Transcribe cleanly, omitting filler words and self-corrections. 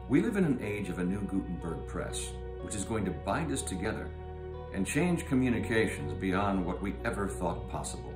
We live in an age of a new Gutenberg press, which is going to bind us together and change communications beyond what we ever thought possible.